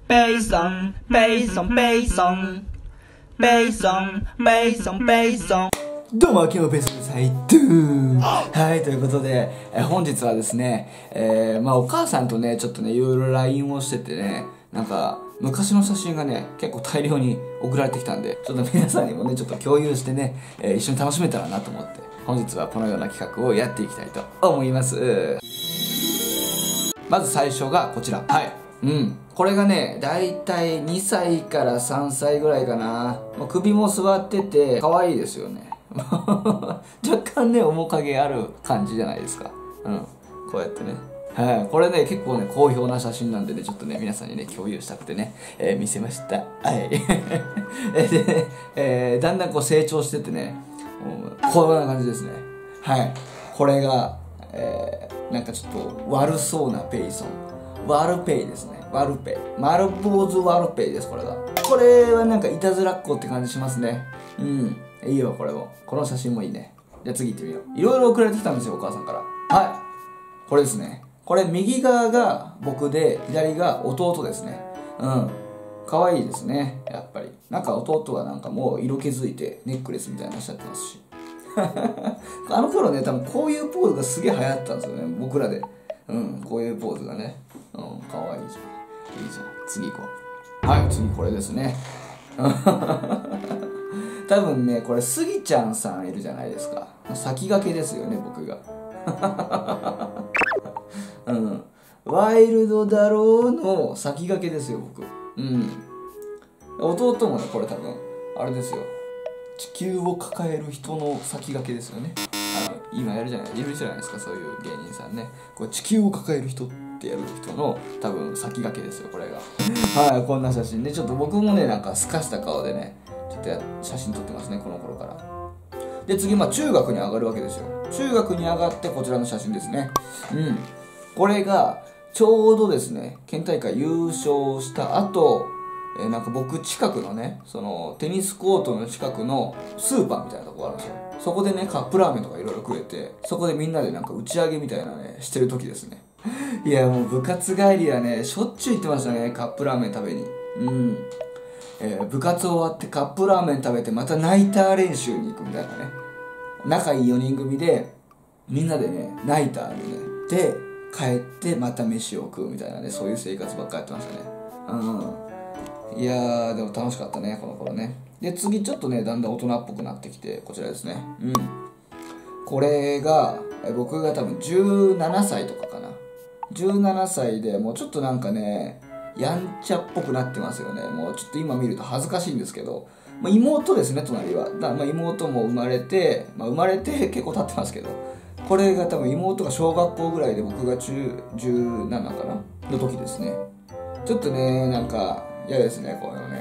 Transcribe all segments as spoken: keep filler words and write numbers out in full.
ペイソン、ペイソン、ペイソン、ペイソン、ペイソン、ペイソン。 どうも、秋山ペイソンです。はい、ドゥーはい、ということで、え本日はですね、えー、まあお母さんとね、ちょっとね、いろいろ ライン をしててね、なんか、昔の写真がね、結構大量に送られてきたんで、ちょっと皆さんにもね、ちょっと共有してね、えー、一緒に楽しめたらなと思って、本日はこのような企画をやっていきたいと思います。まず最初がこちら。はい。うん。これがね、だいたいにさいからさんさいぐらいかな。首も座ってて、可愛いですよね。若干ね、面影ある感じじゃないですか。うん。こうやってね。はい。これね、結構ね、好評な写真なんでね、ちょっとね、皆さんにね、共有したくてね、えー、見せました。はい。でね、えー、だんだんこう成長しててね、こんな感じですね。はい。これが、えー、なんかちょっと悪そうなペイソン。悪ペイですね。悪ペイ。丸坊主悪ペイです、これが。これはなんかいたずらっ子って感じしますね。うん。いいよ、これも。この写真もいいね。じゃあ次行ってみよう。いろいろ送られてきたんですよ、お母さんから。はい。これですね。これ右側が僕で、左が弟ですね。うん。可愛いですね、やっぱり。なんか弟はなんかもう色気づいてネックレスみたいなのしちゃってますし。あの頃ね、多分こういうポーズがすげえ流行ったんですよね、僕らで。うん、こういうポーズがね。うん、可愛いじゃん。いいじゃん。次行こう。はい、次これですね。多分ね、これスギちゃんさんいるじゃないですか。先駆けですよね、僕が。うん。ワイルドだろうの先駆けですよ、僕。うん。弟もね、これ多分、あれですよ。地球を抱える人の先駆けですよね。あの、今やるじゃない、いるじゃないですか、そういう芸人さんね。これ地球を抱える人ってやる人の多分先駆けですよ、これが。はい、こんな写真ね。ちょっと僕もね、なんか透かした顔でね、ちょっとや写真撮ってますね、この頃から。で、次、まあ中学に上がるわけですよ。中学に上がってこちらの写真ですね。うん。これが、ちょうどですね、県大会優勝した後、えー、なんか僕近くのね、そのテニスコートの近くのスーパーみたいなとこがあるんですよ。そこでね、カップラーメンとかいろいろ食えて、そこでみんなでなんか打ち上げみたいなね、してる時ですね。いや、もう部活帰りはね、しょっちゅう行ってましたね、カップラーメン食べに。うん。えー、部活終わってカップラーメン食べてまたナイター練習に行くみたいなね。仲いいよにん組で、みんなでね、ナイターにね、で、帰ってまた飯を食うみたいなね、そういう生活ばっかやってましたね。うん。いやー、でも楽しかったね、この頃ね。で、次ちょっとね、だんだん大人っぽくなってきて、こちらですね。うん。これが、え僕が多分じゅうななさいとかかな。じゅうななさいでもうちょっとなんかね、やんちゃっぽくなってますよね。もうちょっと今見ると恥ずかしいんですけど、まあ、妹ですね、隣は。だまあ妹も生まれて、まあ、生まれて結構経ってますけど、これが多分妹が小学校ぐらいで僕がじゅうななかなの時ですね。ちょっとね、なんか嫌ですね、こういうのね。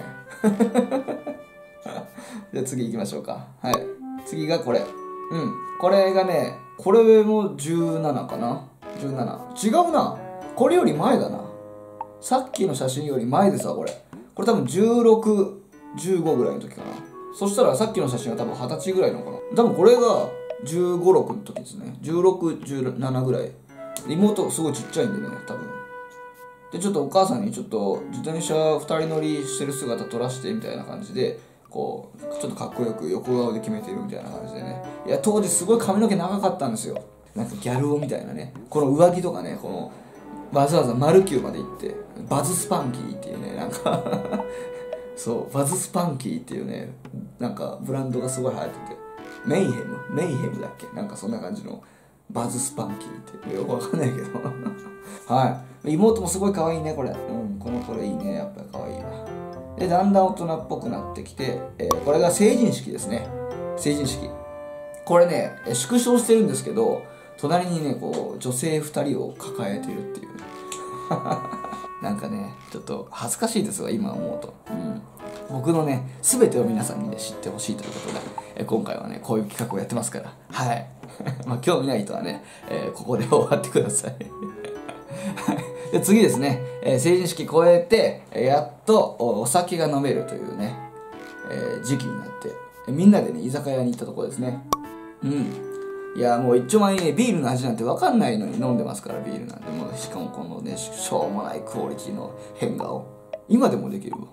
じゃあ次行きましょうか。はい。次がこれ。うん。これがね、これもじゅうななかな ?じゅうなな。違うな。これより前だな。さっきの写真より前ですわ、これ。これ多分じゅうろく、じゅうごぐらいの時かな。そしたらさっきの写真は多分はたちぐらいのかな。多分これがじゅうご、ろくの時ですね。じゅうろく、じゅうななぐらい。妹すごいちっちゃいんでね、多分。で、ちょっとお母さんにちょっと自転車ふたり乗りしてる姿撮らしてみたいな感じで、こう、ちょっとかっこよく横顔で決めてるみたいな感じでね。いや、当時すごい髪の毛長かったんですよ。なんかギャル男みたいなね。この上着とかね、この、わざわざマルキューまで行って、バズスパンキーっていうね、なんかそう、バズスパンキーっていうね、なんかブランドがすごい流行ってて、メイヘムメイヘムだっけなんかそんな感じの、バズスパンキーって、よくわかんないけど。はい。妹もすごい可愛いね、これ。うん、この子いいね、やっぱり可愛いわ。で、だんだん大人っぽくなってきて、えー、これが成人式ですね。成人式。これね、縮小してるんですけど、隣にね、こう、女性ふたりを抱えてるっていう。なんかね、ちょっと恥ずかしいですわ、今思うと。うん。僕のね、すべてを皆さんにね、知ってほしいということで、え今回はね、こういう企画をやってますから。はい。まあ、興味ない人はね、えー、ここで終わってください。で次ですね、えー、成人式超えて、やっとお酒が飲めるというね、えー、時期になって、みんなでね、居酒屋に行ったところですね。うん。いや、もう一丁前にね、ビールの味なんて分かんないのに飲んでますから、ビールなんて。もうしかもこのね、しょうもないクオリティの変顔。 今でもできるわ。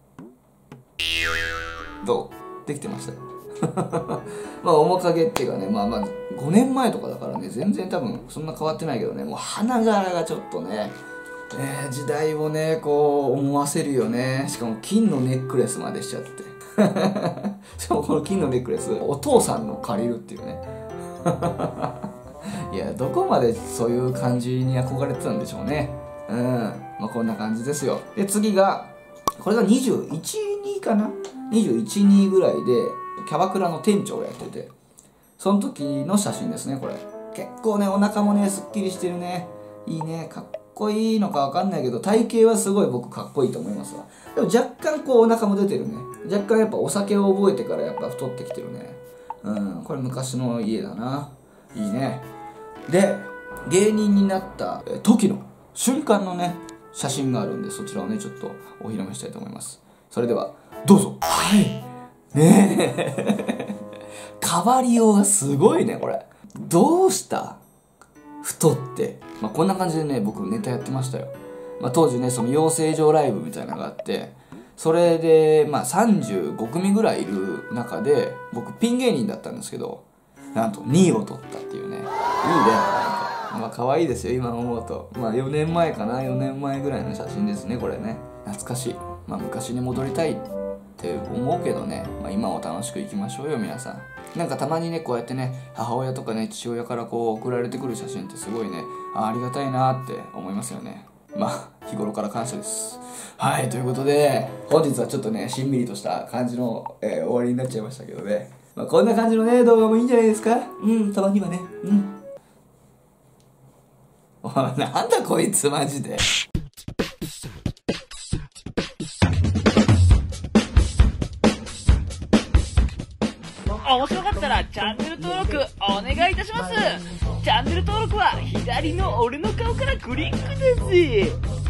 どうできてましたまあ面影っていうかね、まあまあごねんまえとかだからね、全然多分そんな変わってないけどね、もう花柄がちょっとね、えー、時代をねこう思わせるよね。しかも金のネックレスまでしちゃってしかもこの金のネックレスお父さんの借りるっていうねいや、どこまでそういう感じに憧れてたんでしょうね。うん、まあこんな感じですよ。で次がこれがにじゅういち、にかな、にじゅういち、にぐらいでキャバクラの店長をやってて、その時の写真ですね。これ結構ねお腹もねすっきりしてるね。いいね、かっこいいのかわかんないけど体型はすごい僕かっこいいと思いますわ。でも若干こうお腹も出てるね。若干やっぱお酒を覚えてからやっぱ太ってきてるね。うん、これ昔の家だな。いいね。で芸人になった時の瞬間のね写真があるんで、そちらをねちょっとお披露目したいと思います。それではどうぞ。はいねえ変わりようがすごいね。これどうした太って、まあ、こんな感じでね僕ネタやってましたよ。まあ、当時ねその養成所ライブみたいなのがあって、それでまあさんじゅうごくみぐらいいる中で僕ピン芸人だったんですけど、なんとにいを取ったっていうね。いいね。まあ可愛いですよ今思うと。まあよねんまえかな、よねんまえぐらいの写真ですねこれね。懐かしい。まあ昔に戻りたいって思うけどね、まあ、今を楽しく生きましょうよ皆さん。なんかたまにねこうやってね母親とかね父親からこう送られてくる写真ってすごいね あ, ありがたいなって思いますよね。まあ日頃から感謝です。はい、ということで本日はちょっとねしんみりとした感じの、えー、終わりになっちゃいましたけどね、まあ、こんな感じのね動画もいいんじゃないですか。うんたまにはね。うんおいなんだこいつマジで。 面白かったらチャンネル登録お願いいたします。チャンネル登録は左の俺の顔からクリックです。